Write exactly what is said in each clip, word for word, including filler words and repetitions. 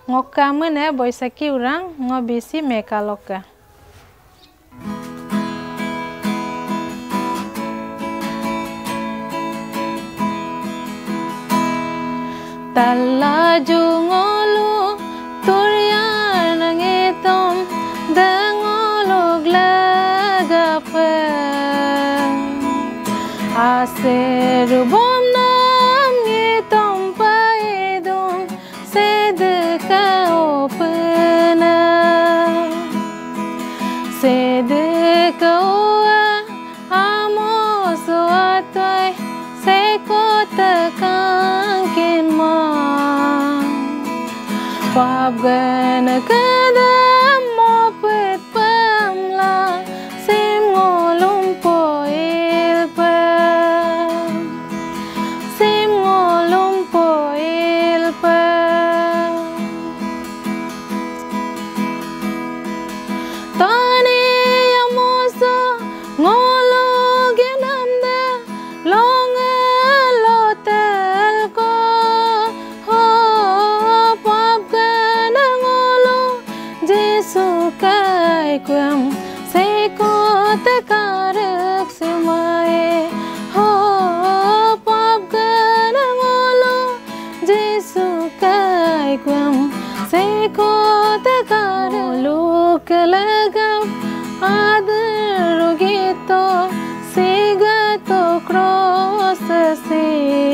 ngoka mana boisaki urang ngobisi mekaloka. Talaju ngolu turyan ngitom dengolog lagape aseru bom nam ngitom paidum sedeka opena sedeka oa amo soatoy sekota kangkin ma Pabgana kadam mopet pamla sim ngolum poil pa sim ngolum poil pa tani yamoso ngolo genamda longa lotel ko sukai kuam sekota karak semae ho pap kana ngolo jesukai kuam sekota karak lu kelagam adaru gitu sigato krosase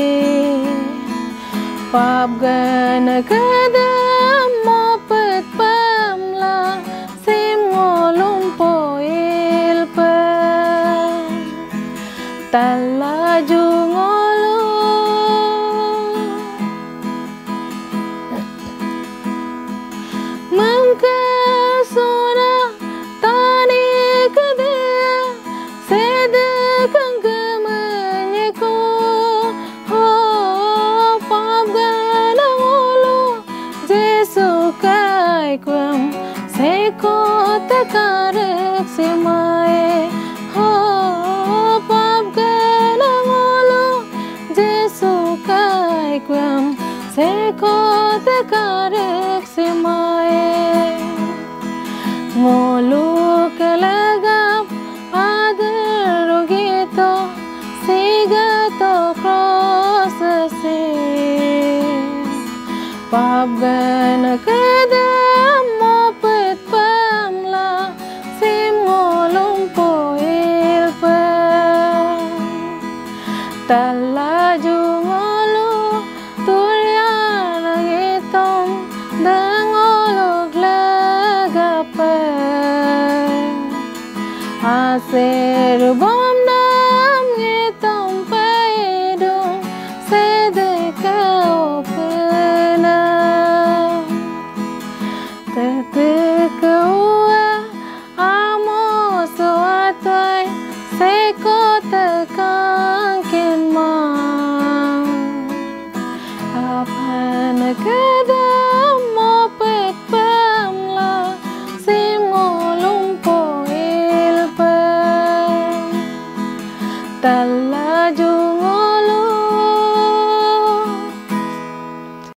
pap kana kadam mopet pamla sim ngolum poil pa talaju ngolu mangkasona tani kadea sedekang kemenyeku ho pabgana ngolu jesukai kuam sekota karak semae ho pabgana ngolo jesukai kuam sekota karak semae ngolo kalagap adaru gitu sigato krosase pabgana kadam mopet pamla sim ngolum poil pa talaju ngolu turyan ngitom dengolog lagape aseru bom nam ngitom paidum sedeka opena teteka ua amo soatoy sekota kangkin ma apana kada